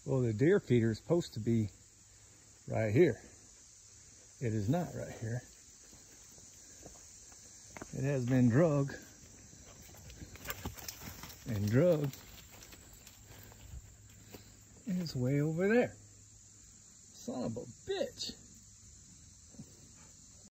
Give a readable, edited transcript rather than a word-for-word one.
Well, the deer feeder is supposed to be right here. It is not right here. It has been drug and drugged. And it's way over there. Son of a bitch.